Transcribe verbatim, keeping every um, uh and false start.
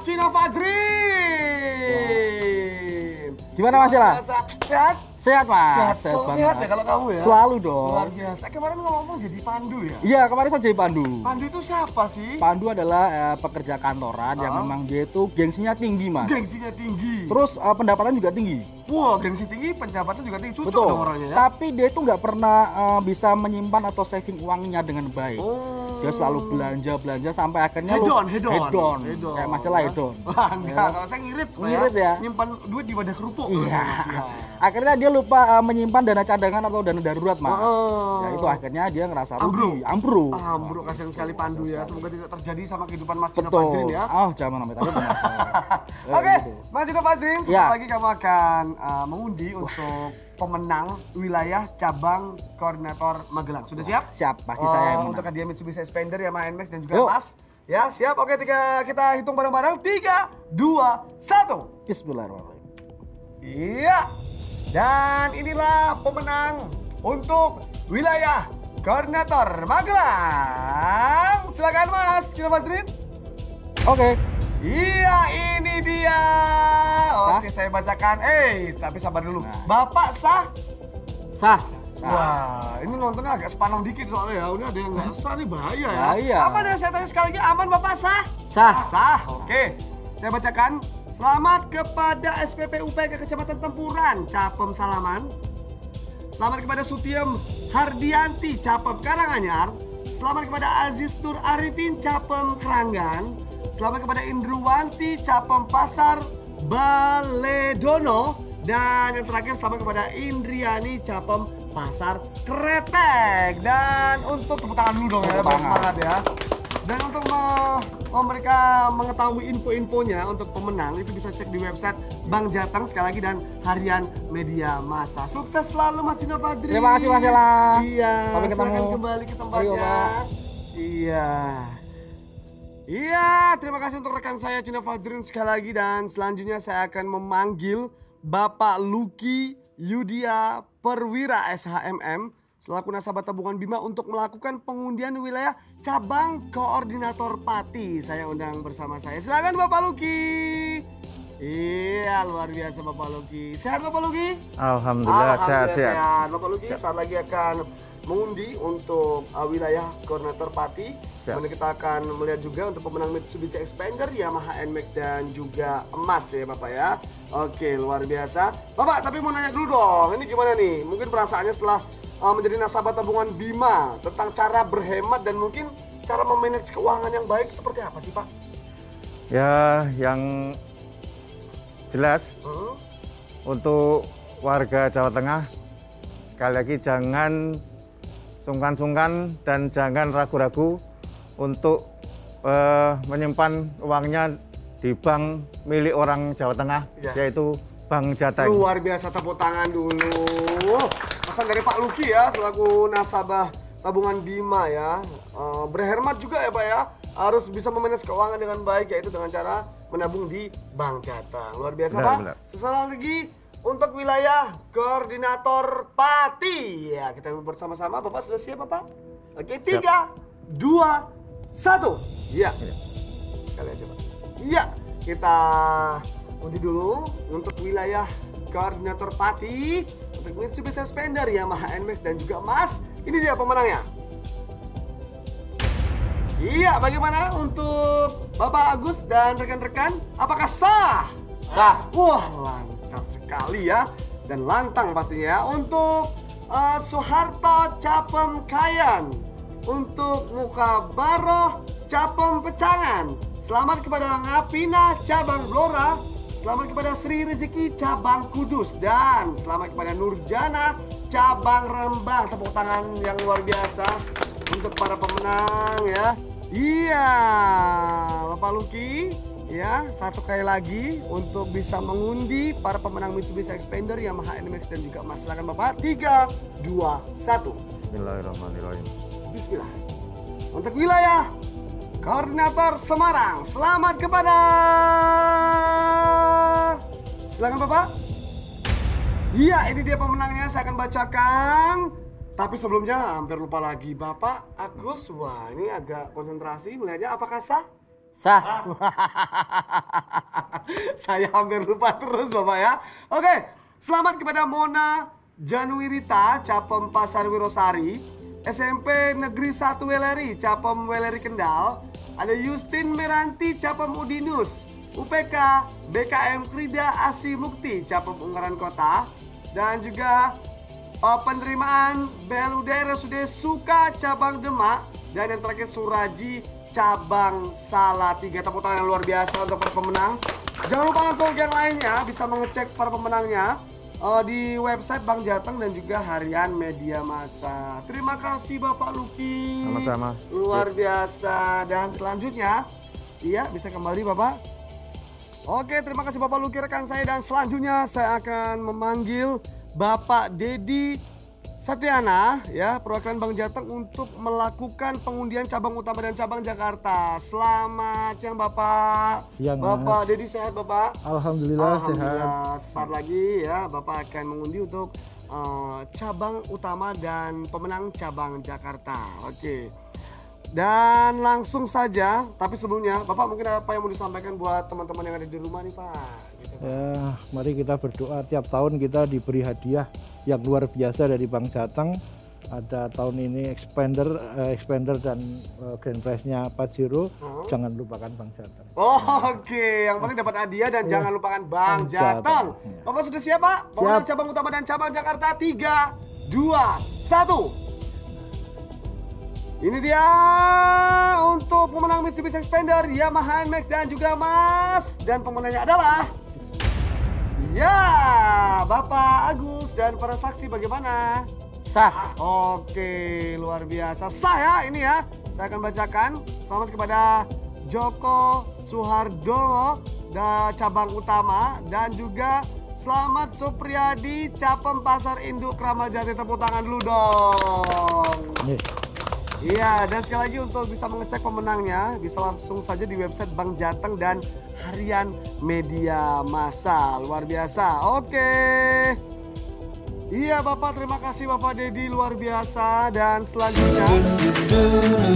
Cino Fajrin. Gimana Mas Ila? Sehat? Sehat Mas. Sehat, Sehat, so, sehat ya kalau kamu ya? Selalu dong. Luar biasa. Kemarin ngomong jadi pandu ya? Iya, kemarin saya jadi pandu. Pandu itu siapa sih? Pandu adalah uh, pekerja kantoran oh. yang memang dia itu gengsinya tinggi Mas. Gengsinya tinggi. Terus uh, pendapatan juga tinggi. Wah, gengsi tinggi, pendapatan juga tinggi. Cucuk Betul. dong orangnya ya? Tapi dia itu nggak pernah uh, bisa menyimpan atau saving uangnya dengan baik. Oh. Dia selalu belanja-belanja sampai akhirnya hedon, hedon. hedon. Hedon. Kayak masalah hedon. Wah, enggak. Kalau saya ngirit. Ngirit ya? Nyimpan duit di wadah kerupuk. Iya. Akhirnya dia lupa uh, menyimpan dana cadangan atau dana darurat Mas. Oh. Ya itu akhirnya dia ngerasa rugi, ambruk. Ambruk, kasihan sekali Pandu ya. Semoga tidak terjadi sama kehidupan Mas Cino Betul. Fajrin ya. Oh, jangan sampai tapi benar. Oke, Mas Cino Fajrin, sesaat Ya. lagi kamu akan uh, mengundi untuk pemenang wilayah cabang koordinator Magelang. Sudah siap? Siap, pasti Oh, saya yang menang. untuk hadiah Mitsubishi Xpander, Yamaha N Max dan juga Yuk. Mas. Ya, siap. Oke, tiga, kita hitung bareng-bareng. Tiga, dua, satu. Bismillahirrahmanirrahim. Iya. Dan inilah pemenang untuk wilayah koordinator Magelang. Silakan Mas Cino Fajrin. Oke. Iya, ini dia. Sah? Oke, saya bacakan. Eh, tapi sabar dulu. Nah. Bapak sah? Sah. Wah, ini nontonnya agak sepanang dikit soalnya ya. Ini ada yang nggak sah, nih bahaya ya. Bahaya. Apa deh, saya tanya sekali lagi, aman Bapak sah? Sah. Sah, oke. Saya bacakan. Selamat kepada S P P U P K Kecamatan Tempuran, Capem Salaman. Selamat kepada Sutiem Hardianti, Capem Karanganyar. Selamat kepada Aziz Nur Arifin, Capem Keranggan. Selamat kepada Indruwanti, Capem Pasar Baledono. Dan yang terakhir selamat kepada Indriani, Capem Pasar Kretek. Dan untuk tepuk tangan dulu dong ya, biar semangat ya. Dan untuk me mereka mengetahui info-infonya untuk pemenang itu bisa cek di website Bank Jateng sekali lagi dan Harian Media Massa. Sukses selalu Mas Cino Fajrin. Terima kasih Mas Ela. Iya. Sampai ketemu. Silakan kembali ke tempatnya. Ayo, Pak. Iya. Iya, terima kasih untuk rekan saya Cino Fajrin sekali lagi dan selanjutnya saya akan memanggil Bapak Luki Yudia Perwira S H M M selaku nasabah tabungan Bima untuk melakukan pengundian wilayah cabang koordinator Pati. Saya undang bersama saya. Silakan Bapak Luki. Iya, luar biasa Bapak Luki. Sehat Bapak Luki? Alhamdulillah, sehat, sehat. sehat. Bapak Luki saat lagi akan mengundi untuk uh, wilayah koordinator Pati. Kemudian kita akan melihat juga untuk pemenang Mitsubishi Xpander, Yamaha N Max dan juga emas ya Bapak ya. Oke, luar biasa. Bapak, tapi mau nanya dulu dong. Ini gimana nih? Mungkin perasaannya setelah Uh, menjadi nasabah tabungan Bima tentang cara berhemat dan mungkin cara memanage keuangan yang baik seperti apa sih Pak? Ya, yang jelas Hmm? untuk warga Jawa Tengah sekali lagi jangan sungkan-sungkan dan jangan ragu-ragu untuk uh, menyimpan uangnya di bank milik orang Jawa Tengah, Ya. yaitu Bank Jateng. Luar biasa, tepuk tangan dulu. Pesan dari Pak Luki ya selaku nasabah tabungan Bima ya. Uh, berhemat juga ya Pak ya. Harus bisa memanage keuangan dengan baik yaitu dengan cara menabung di Bank Jateng. Luar biasa Benar, Pak. benar. Sesaat lagi untuk wilayah koordinator Pati. Ya, kita bersama-sama. Bapak sudah siap Bapak? Oke, tiga, dua, satu. Iya. Kali aja Pak. Iya, kita undi dulu untuk wilayah koordinator Pati untuk Mitsubishi Xpander, Yamaha N Max dan juga emas. Ini dia pemenangnya. Iya, bagaimana untuk Bapak Agus dan rekan-rekan? Apakah sah? Sah. Wah, lancar sekali ya. Dan lantang pastinya ya. Untuk uh, Soeharto Capem Kayan. Untuk Mukabaroh Capem Pecangan. Selamat kepada Ngapina Cabang Blora. Selamat kepada Sri Rezeki Cabang Kudus. Dan selamat kepada Nurjana Cabang Rembang. Tepuk tangan yang luar biasa untuk para pemenang ya. Iya, Bapak Luki ya, satu kali lagi untuk bisa mengundi para pemenang Mitsubishi Xpander, Yamaha N Max dan juga emas. Silakan Bapak. tiga, dua, satu. Bismillahirrahmanirrahim. Bismillah. Untuk wilayah koordinator Semarang, selamat kepada, silakan Bapak. Iya, ini dia pemenangnya, saya akan bacakan. Tapi sebelumnya hampir lupa lagi, Bapak Agus. Wah, ini agak konsentrasi melihatnya. Apakah sah? Sah. Saya hampir lupa terus Bapak ya. Oke, selamat kepada Mona Januirita, Capem Pasar Wirosari, S M P Negeri satu Weleri, Capem Weleri Kendal. Ada Justin Meranti, Capem Udinus, U P K B K M Krida Asi Mukti, Capem Ungaran Kota. Dan juga uh, penerimaan B L U D R S U D Suka Cabang Demak. Dan yang terakhir Suraji Cabang Salatiga. Tepuk tangan yang luar biasa untuk para pemenang. Jangan lupa untuk yang lainnya bisa mengecek para pemenangnya uh, di website Bank Jateng dan juga Harian Media Massa. Terima kasih Bapak Luki. Sama-sama. Luar biasa. Dan selanjutnya, iya bisa kembali Bapak. Oke, terima kasih Bapak Luki rekan saya. Dan selanjutnya saya akan memanggil Bapak Dedi Satyana, ya, perwakilan Bank Jateng untuk melakukan pengundian cabang utama dan cabang Jakarta. Selamat siang Bapak. Siang, Bapak Dedi sehat Bapak? Alhamdulillah, Alhamdulillah sehat. Saat lagi ya Bapak akan mengundi untuk uh, cabang utama dan pemenang cabang Jakarta. Oke. Dan langsung saja, tapi sebelumnya Bapak mungkin apa yang mau disampaikan buat teman-teman yang ada di rumah nih Pak? Gitu, Pak. Ya, mari kita berdoa. Tiap tahun kita diberi hadiah yang luar biasa dari Bank Jateng. Ada tahun ini expander, uh, expander dan uh, grand prize-nya Pajero. Hmm. Jangan lupakan Bank Jateng. Oh, Oke, okay. Yang penting dapat hadiah dan jangan lupakan Bank Bank Jateng. Jateng. Bapak sudah siap Pak? Pemenang Siap. cabang utama dan cabang Jakarta tiga, dua, satu. Ini dia untuk pemenang Mitsubishi Expander, Yamaha N Max dan juga Mas. Dan pemenangnya adalah ya Bapak Agus. Dan para saksi bagaimana? Sah. Oke, luar biasa. Sah ya ini ya. Saya akan bacakan. Selamat kepada Joko Suhardono da cabang utama dan juga selamat Supriyadi Capem Pasar Induk Kramat Jati. Tepuk tangan dulu dong. Yes. Iya, dan sekali lagi untuk bisa mengecek pemenangnya bisa langsung saja di website Bank Jateng dan Harian Media Massa. Luar biasa. Oke. Iya Bapak, terima kasih Bapak Dedi, luar biasa. Dan selanjutnya